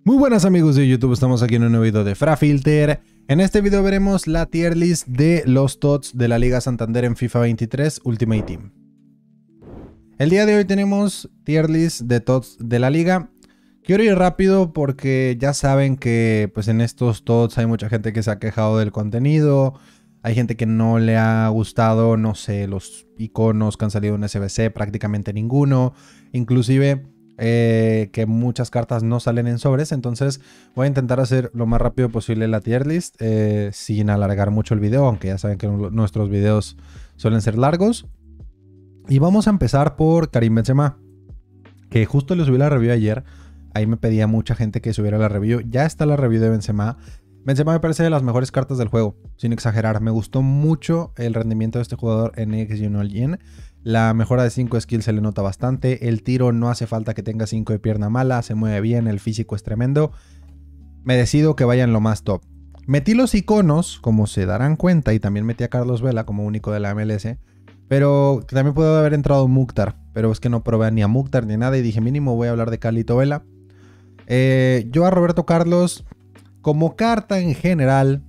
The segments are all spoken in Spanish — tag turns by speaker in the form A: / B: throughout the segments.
A: Muy buenas amigos de YouTube, estamos aquí en un nuevo video de FraFilter. En este video veremos la tier list de los TOTS de la Liga Santander en FIFA 23 Ultimate Team. El día de hoy tenemos tier list de TOTS de la Liga. Quiero ir rápido porque ya saben que pues en estos TOTS hay mucha gente que se ha quejado del contenido. Hay gente que no le ha gustado, no sé, los iconos que han salido en SBC, prácticamente ninguno. Inclusive que muchas cartas no salen en sobres. Entonces voy a intentar hacer lo más rápido posible la tier list sin alargar mucho el video, aunque ya saben que nuestros videos suelen ser largos. Y vamos a empezar por Karim Benzema, que justo le subí la review ayer. Ahí me pedía mucha gente que subiera la review. Ya está la review de Benzema. Benzema me parece de las mejores cartas del juego, sin exagerar. Me gustó mucho el rendimiento de este jugador en XG All-In. La mejora de 5 skills se le nota bastante. El tiro no hace falta que tenga 5 de pierna mala. Se mueve bien, el físico es tremendo. Me decido que vaya en lo más top. Metí los iconos, como se darán cuenta, y también metí a Carlos Vela como único de la MLS. Pero también puede haber entrado Mukhtar. Pero es que no probé ni a Mukhtar ni nada. Y dije mínimo voy a hablar de Carlito Vela. Yo a Roberto Carlos, como carta en general,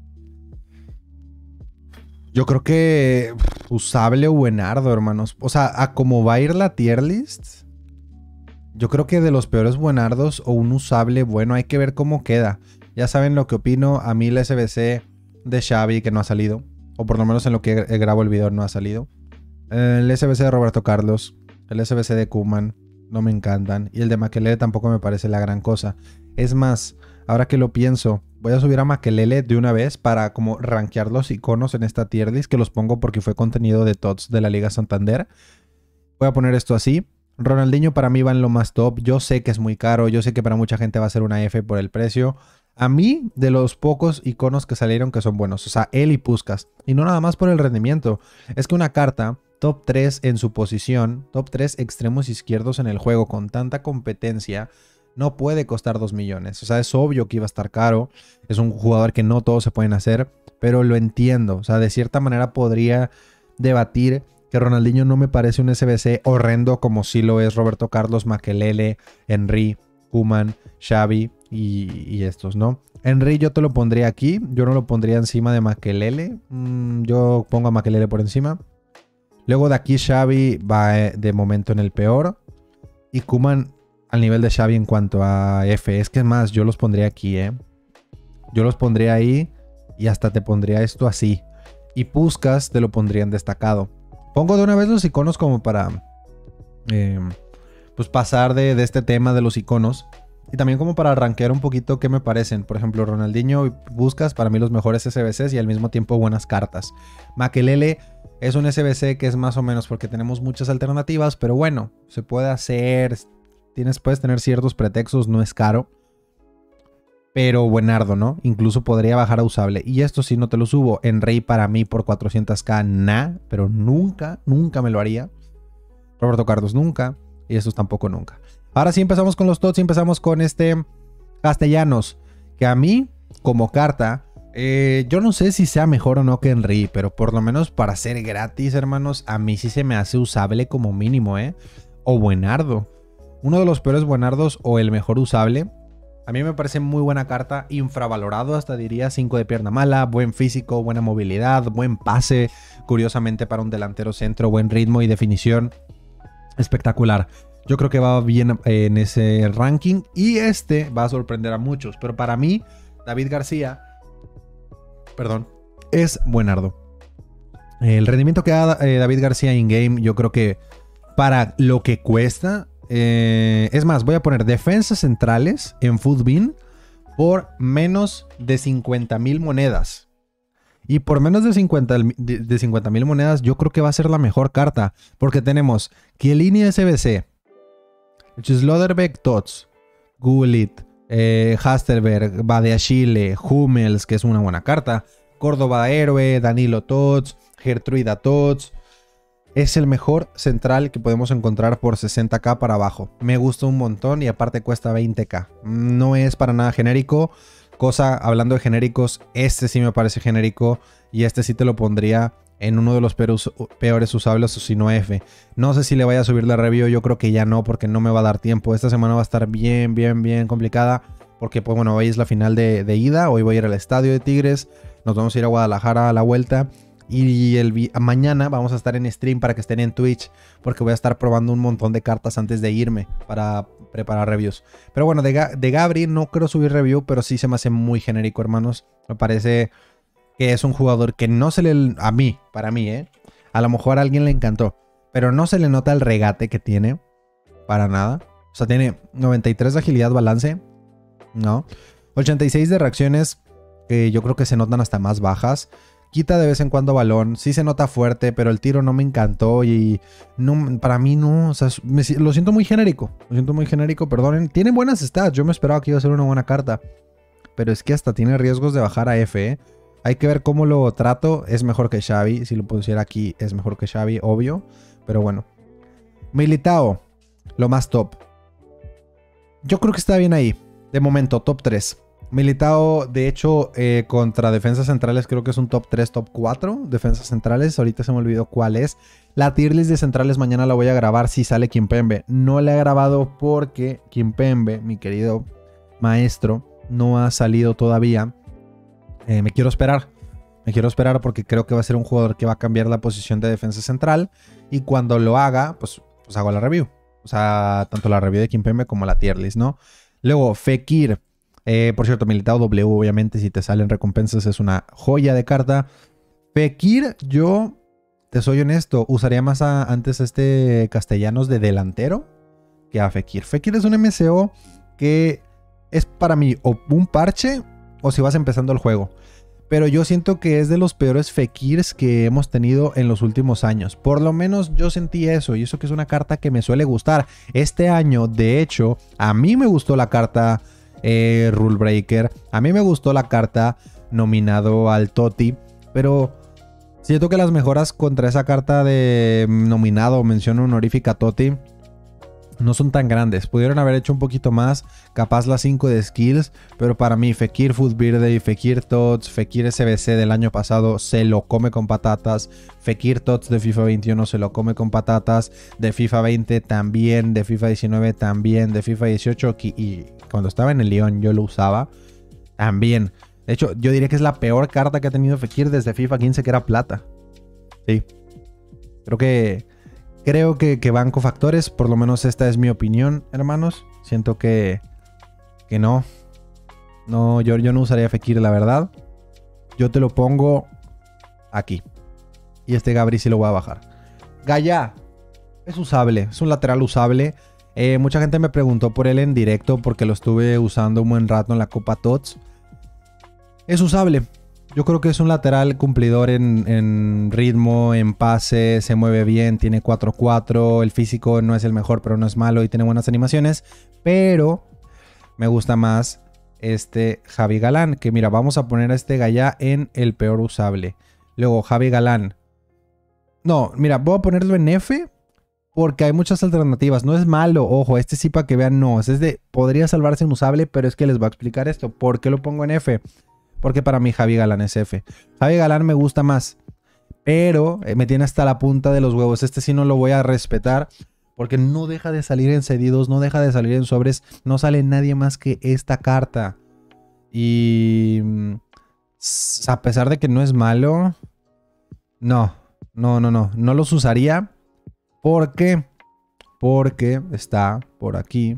A: yo creo que usable o buenardo, hermanos. O sea, a cómo va a ir la tier list, yo creo que de los peores buenardos o un usable bueno, hay que ver cómo queda. Ya saben lo que opino. A mí el SBC de Xavi, que no ha salido, o por lo menos en lo que grabo el video no ha salido. El SBC de Roberto Carlos, el SBC de Koeman, no me encantan. Y el de Makelele tampoco me parece la gran cosa. Es más, ahora que lo pienso, voy a subir a Makelele de una vez para como rankear los iconos en esta tier list, que los pongo porque fue contenido de TOTS de la Liga Santander. Voy a poner esto así. Ronaldinho para mí va en lo más top. Yo sé que es muy caro, yo sé que para mucha gente va a ser una F por el precio. A mí, de los pocos iconos que salieron que son buenos, o sea, él y Puskás. Y no nada más por el rendimiento. Es que una carta top 3 en su posición, top 3 extremos izquierdos en el juego con tanta competencia, no puede costar 2 millones. O sea, es obvio que iba a estar caro. Es un jugador que no todos se pueden hacer, pero lo entiendo. O sea, de cierta manera podría debatir que Ronaldinho no me parece un SBC horrendo como sí lo es Roberto Carlos, Makelele, Henry, Koeman, Xavi y estos, ¿no? Henry yo te lo pondría aquí. Yo no lo pondría encima de Makelele. Yo pongo a Makelele por encima. Luego de aquí Xavi va de momento en el peor. Y Koeman al nivel de Xavi en cuanto a F. Es que es más, yo los pondría aquí, Yo los pondría ahí y hasta te pondría esto así. Y Puskás te lo pondría en destacado. Pongo de una vez los iconos como para pues pasar de este tema de los iconos. Y también como para rankear un poquito qué me parecen. Por ejemplo, Ronaldinho y Puskás para mí los mejores SBCs y al mismo tiempo buenas cartas. Makelele es un SBC que es más o menos porque tenemos muchas alternativas, pero bueno, se puede hacer. Puedes tener ciertos pretextos, no es caro. Pero buenardo, ¿no? Incluso podría bajar a usable. Y esto sí no te lo subo. En Rey para mí por 400k, pero nunca me lo haría. Roberto Carlos nunca. Y estos tampoco nunca. Ahora sí empezamos con los TOTS y empezamos con Castellanos. Que a mí, como carta, yo no sé si sea mejor o no que Henry, pero por lo menos para ser gratis, hermanos, a mí sí se me hace usable como mínimo, O buenardo. Uno de los peores buenardos o el mejor usable. A mí me parece muy buena carta, infravalorado hasta diría, 5 de pierna mala, buen físico, buena movilidad, buen pase, curiosamente para un delantero centro, buen ritmo y definición, espectacular. Yo creo que va bien en ese ranking y va a sorprender a muchos, pero para mí, David García, es buenardo. El rendimiento que da David García in-game, yo creo que para lo que cuesta... es más, voy a poner defensas centrales en Footbin por menos de 50,000 monedas. Y por menos de 50,000 monedas yo creo que va a ser la mejor carta. Porque tenemos Chiellini SBC, Schlotterbeck TOTS, Gullit, Halstenberg, Badiashile, Hummels, que es una buena carta, Córdoba Héroe, Danilo TOTS, Gertruida TOTS. Es el mejor central que podemos encontrar por 60k para abajo. Me gusta un montón y aparte cuesta 20k. No es para nada genérico. Hablando de genéricos, este sí me parece genérico y este sí te lo pondría en uno de los peores usables o si no F. No sé si le vaya a subir la review, yo creo que ya no porque no me va a dar tiempo. Esta semana va a estar bien complicada. porque pues bueno, hoy es la final de ida, hoy voy a ir al estadio de Tigres, nos vamos a ir a Guadalajara a la vuelta. Y mañana vamos a estar en stream para que estén en Twitch, porque voy a estar probando un montón de cartas antes de irme para preparar reviews. Pero bueno, de Gabri no quiero subir review, pero sí se me hace muy genérico, hermanos. Me parece que es un jugador que no se le... para mí, a lo mejor a alguien le encantó, pero no se le nota el regate que tiene, para nada. O sea, tiene 93 de agilidad balance, ¿no? 86 de reacciones, que yo creo que se notan hasta más bajas. Quita de vez en cuando balón, sí se nota fuerte, pero el tiro no me encantó y no, para mí no, o sea, lo siento muy genérico, perdonen. Tiene buenas stats, yo me esperaba que iba a ser una buena carta, pero es que hasta tiene riesgos de bajar a F, Hay que ver cómo lo trato, es mejor que Xavi, si lo pusiera aquí es mejor que Xavi, obvio, pero bueno. Militao, lo más top. Yo creo que está bien ahí, de momento, top 3. Militao, de hecho, contra defensas centrales creo que es un top 3, top 4 defensas centrales. Ahorita se me olvidó cuál es. La tier list de centrales mañana la voy a grabar si sale Kimpembe. No la he grabado porque Kimpembe, mi querido maestro, no ha salido todavía. Me quiero esperar. Me quiero esperar porque creo que va a ser un jugador que va a cambiar la posición de defensa central. Y cuando lo haga, pues hago la review. O sea, tanto la review de Kimpembe como la tier list, ¿no? Luego, Fekir. Por cierto, Militao W, obviamente, si te salen recompensas, es una joya de carta. Fekir, yo, te soy honesto, usaría más antes Castellanos de delantero que a Fekir. Fekir es un MCO que es para mí o un parche o si vas empezando el juego. Pero yo siento que es de los peores Fekirs que hemos tenido en los últimos años. Por lo menos yo sentí eso. Y eso que es una carta que me suele gustar. Este año, de hecho, a mí me gustó la carta Rule Breaker. A mí me gustó la carta nominado al Totti. Pero siento que las mejoras contra esa carta de nominado o mención honorífica Totti no son tan grandes. Pudieron haber hecho un poquito más. Capaz las 5 de skills. Pero para mí Fekir Food Birthday, Fekir Tots, Fekir SBC del año pasado se lo come con patatas. Fekir Tots de FIFA 21 se lo come con patatas. De FIFA 20 también. De FIFA 19 también. De FIFA 18 y cuando estaba en el Lyon yo lo usaba también. De hecho yo diría que es la peor carta que ha tenido Fekir desde FIFA 15, que era plata. Sí. Creo que banco factores, por lo menos esta es mi opinión, hermanos. Siento que no. No, yo no usaría Fekir, la verdad. Yo te lo pongo aquí. Y Gabri sí lo voy a bajar. Gaya es usable, es un lateral usable. Mucha gente me preguntó por él en directo porque lo estuve usando un buen rato en la Copa Tots. Es usable. Yo creo que es un lateral cumplidor en ritmo, en pase, se mueve bien, tiene 4-4, el físico no es el mejor, pero no es malo y tiene buenas animaciones. Pero me gusta más Javi Galán, que mira, vamos a poner a Gaya en el peor usable. Luego Javi Galán. No, mira, voy a ponerlo en F porque hay muchas alternativas. No es malo, ojo, sí para que vean, no. Podría salvarse en usable, pero es que les voy a explicar esto. ¿Por qué lo pongo en F? Porque para mí Javi Galán es F. Javi Galán me gusta más. Pero me tiene hasta la punta de los huevos. Sí no lo voy a respetar. Porque no deja de salir en cedidos. No deja de salir en sobres. No sale nadie más que esta carta. Y a pesar de que no es malo. No los usaría. ¿Por qué? Porque está por aquí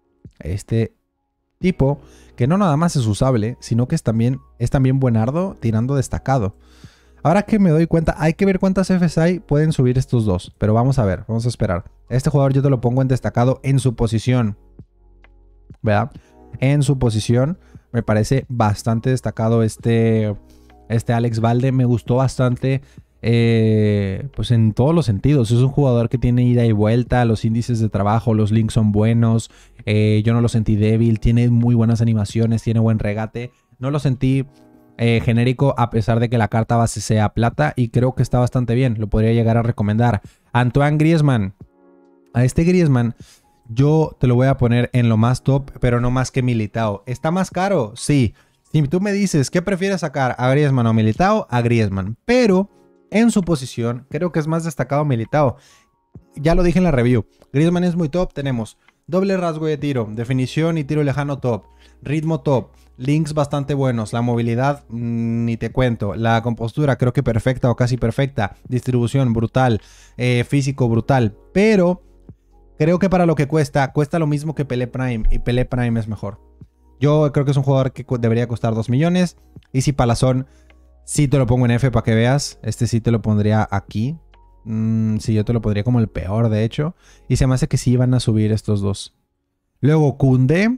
A: tipo que no nada más es usable, sino que es también buenardo tirando destacado. Ahora que me doy cuenta, hay que ver cuántas Fs hay, pueden subir estos dos, pero vamos a ver, vamos a esperar. Este jugador yo te lo pongo en destacado en su posición, ¿verdad? En su posición me parece bastante destacado Alex Balde, me gustó bastante. Pues en todos los sentidos. Es un jugador que tiene ida y vuelta. Los índices de trabajo, los links son buenos. Yo no lo sentí débil. Tiene muy buenas animaciones. Tiene buen regate. No lo sentí genérico a pesar de que la carta base sea plata. Y creo que está bastante bien. Lo podría llegar a recomendar. Antoine Griezmann. A Griezmann yo te lo voy a poner en lo más top, pero no más que Militao. ¿Está más caro? Sí. Si tú me dices ¿qué prefieres sacar? ¿A Griezmann o Militao? A Griezmann. Pero en su posición, creo que es más destacado Militao. Ya lo dije en la review. Griezmann es muy top. Tenemos Doble rasgo de tiro, definición y tiro lejano top, ritmo top, links bastante buenos, la movilidad ni te cuento, la compostura creo que perfecta o casi perfecta, distribución brutal, físico brutal, pero creo que para lo que cuesta lo mismo que Pelé Prime y Pelé Prime es mejor. Yo creo que es un jugador que debería costar 2 millones y si Palazón sí te lo pongo en F para que veas, este sí te lo pondría aquí. Sí, yo te lo pondría como el peor, de hecho. Y se me hace que sí van a subir estos dos. Luego, Koundé.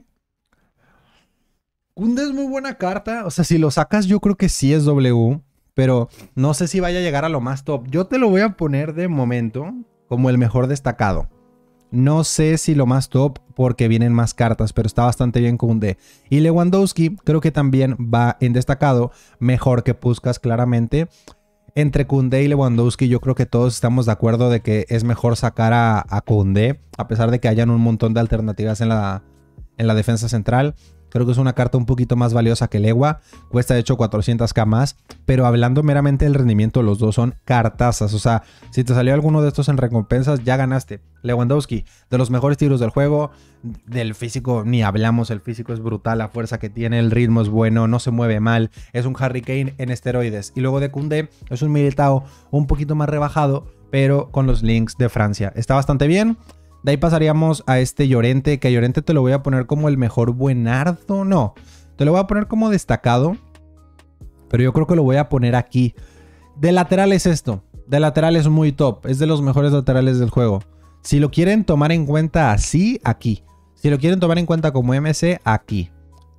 A: Koundé es muy buena carta. O sea, si lo sacas, yo creo que sí es W. Pero no sé si vaya a llegar a lo más top. Yo te lo voy a poner de momento como el mejor destacado. No sé si lo más top porque vienen más cartas, pero está bastante bien Koundé. Y Lewandowski creo que también va en destacado. Mejor que Puskás, claramente. Entre Koundé y Lewandowski yo creo que todos estamos de acuerdo de que es mejor sacar a Koundé, a pesar de que hayan un montón de alternativas en la defensa central. Creo que es una carta un poquito más valiosa que Lewa. Cuesta de hecho 400k más. Pero hablando meramente del rendimiento, los dos son cartazas. O sea, si te salió alguno de estos en recompensas, ya ganaste. Lewandowski, de los mejores tiros del juego. Del físico, ni hablamos. El físico es brutal. La fuerza que tiene, el ritmo es bueno. No se mueve mal. Es un Harry Kane en esteroides. Y luego de Koundé, es un Militao un poquito más rebajado, pero con los links de Francia. Está bastante bien. De ahí pasaríamos a este Llorente, que a Llorente te lo voy a poner como el mejor buenardo. No, te lo voy a poner como destacado, pero yo creo que lo voy a poner aquí. De lateral es esto. De lateral es muy top. Es de los mejores laterales del juego. Si lo quieren tomar en cuenta así, aquí. Si lo quieren tomar en cuenta como MC, aquí.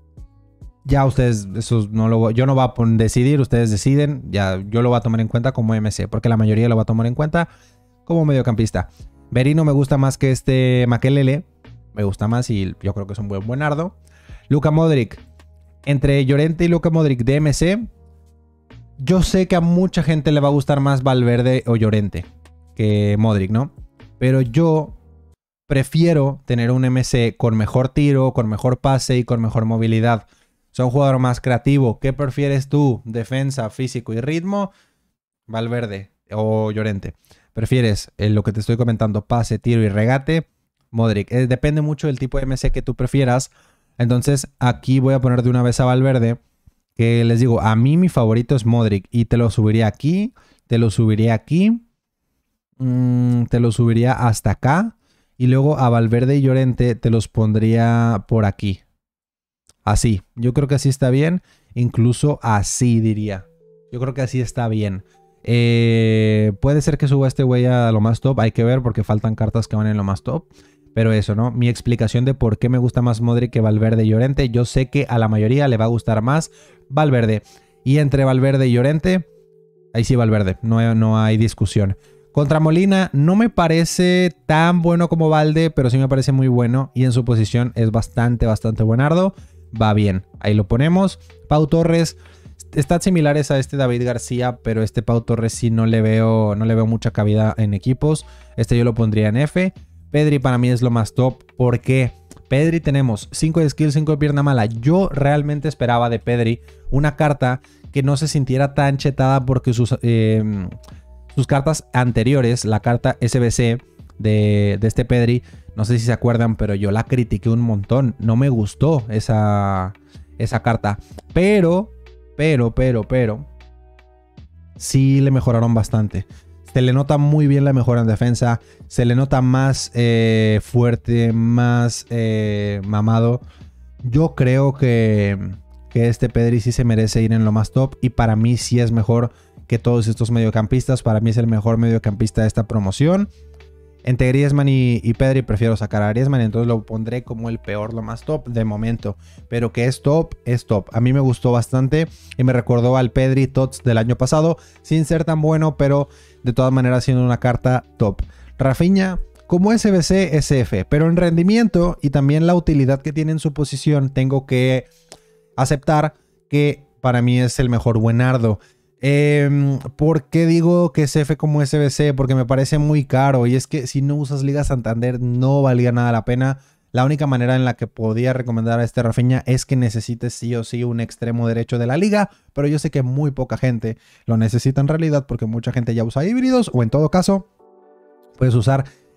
A: Ya ustedes, eso no lo, yo no voy a decidir, ustedes deciden. Ya yo lo voy a tomar en cuenta como MC, porque la mayoría lo va a tomar en cuenta como mediocampista. Merino me gusta más que este Makelele. Me gusta más y yo creo que es un buen buenardo. Luka Modric. Entre Llorente y Luka Modric de MC. Yo sé que a mucha gente le va a gustar más Valverde o Llorente que Modric, ¿no? Pero yo prefiero tener un MC con mejor tiro, con mejor pase y con mejor movilidad. O sea, un jugador más creativo. ¿Qué prefieres tú? ¿Defensa, físico y ritmo? Valverde o Llorente. ¿Prefieres lo que te estoy comentando, pase, tiro y regate? Modric. Depende mucho del tipo de MC que tú prefieras. Entonces aquí voy a poner de una vez a Valverde. Que les digo, a mí mi favorito es Modric. Y te lo subiría aquí. Te lo subiría aquí. Te lo subiría hasta acá. Y luego a Valverde y Llorente te los pondría por aquí. Así. Yo creo que así está bien. Incluso así diría. Yo creo que así está bien. Puede ser que suba este güey a lo más top. Hay que ver porque faltan cartas que van en lo más top. Pero eso, ¿no? Mi explicación de por qué me gusta más Modric que Valverde y Llorente. Yo sé que a la mayoría le va a gustar más Valverde. Y entre Valverde y Llorente, ahí sí Valverde. No hay discusión. Contra Molina no me parece tan bueno como Valde, pero sí me parece muy bueno. Y en su posición es bastante buenardo. Va bien. Ahí lo ponemos. Pau Torres. Están similares a este David García, pero este Pau Torres sí no le veo mucha cabida en equipos. Este yo lo pondría en F. Pedri para mí es lo más top. ¿Por qué? Pedri tenemos 5 de skill, 5 de pierna mala. Yo realmente esperaba de Pedri una carta que no se sintiera tan chetada porque sus cartas anteriores, la carta SBC de este Pedri, no sé si se acuerdan, pero yo la critiqué un montón. No me gustó esa carta. Pero sí le mejoraron bastante. Se le nota muy bien la mejora en defensa. Se le nota más fuerte, más mamado. Yo creo que este Pedri sí se merece ir en lo más top. Y para mí sí es mejor que todos estos mediocampistas. Para mí es el mejor mediocampista de esta promoción. Entre Griezmann y Pedri prefiero sacar a Griezmann, entonces lo pondré como el peor, lo más top de momento. Pero que es top, es top. A mí me gustó bastante y me recordó al Pedri Tots del año pasado, sin ser tan bueno, pero de todas maneras siendo una carta top. Rafinha, como SBC, SF, pero en rendimiento y también la utilidad que tiene en su posición, tengo que aceptar que para mí es el mejor buenardo. ¿Por qué digo que es F como SBC? Porque me parece muy caro y es que si no usas Liga Santander no valía nada la pena. La única manera en la que podía recomendar a este Rafinha es que necesites sí o sí un extremo derecho de la liga, pero yo sé que muy poca gente lo necesita en realidad porque mucha gente ya usa híbridos o en todo caso puedes usar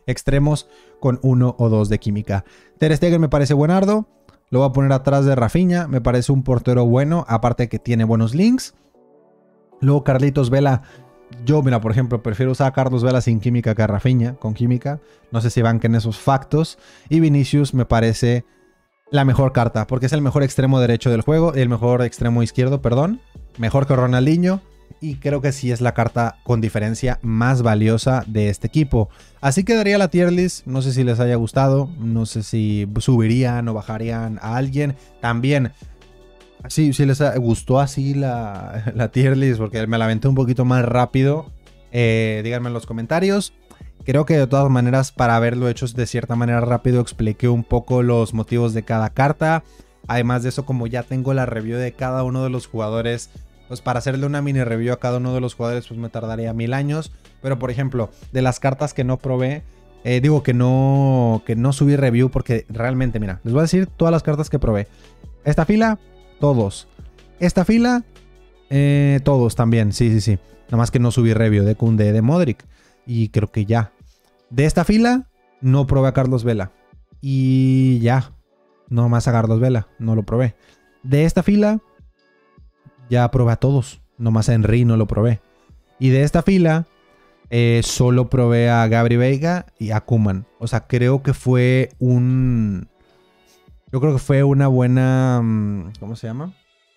A: extremos con 1 o 2 de química. Ter Stegen me parece buenardo. Lo voy a poner atrás de Rafinha. Me parece un portero bueno, aparte que tiene buenos links. Luego Carlitos Vela. Yo, mira, por ejemplo, prefiero usar a Carlos Vela sin química que a Rafinha con química. No sé si banquen esos factos. Y Vinicius me parece la mejor carta, porque es el mejor extremo derecho del juego, el mejor extremo izquierdo, perdón. Mejor que Ronaldinho. Y creo que sí es la carta con diferencia más valiosa de este equipo. Así quedaría la tier list. No sé si les haya gustado. No sé si subirían o bajarían a alguien. También, si les gustó así la tier list, porque me la aventé un poquito más rápido, díganme en los comentarios. Creo que de todas maneras, para haberlo hecho de cierta manera rápido, expliqué un poco los motivos de cada carta. Además de eso, como ya tengo la review de cada uno de los jugadores, pues para hacerle una mini review a cada uno de los jugadores, pues me tardaría 1000 años. Pero por ejemplo, de las cartas que no probé, digo que no subí review, porque realmente, mira, les voy a decir todas las cartas que probé. Esta fila, todos. Esta fila, todos también, sí. Nada más que no subí review de Koundé, de Modric. Y creo que ya. De esta fila, no probé a Carlos Vela. Y ya. No más a Carlos Vela, no lo probé. De esta fila, ya probé a todos. Nomás a Henry no lo probé. Y de esta fila, solo probé a Gabri Veiga y a Koeman. O sea, creo que fue un... Yo creo que fue una buena... ¿Cómo se llama?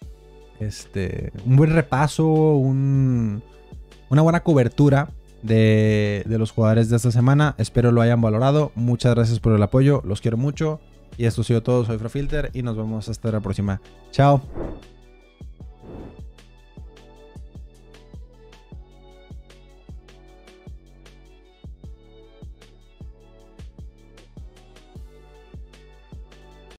A: Un buen repaso, una buena cobertura de los jugadores de esta semana. Espero lo hayan valorado. Muchas gracias por el apoyo. Los quiero mucho. Y esto ha sido todo. Soy Frofilter y nos vemos hasta la próxima. Chao.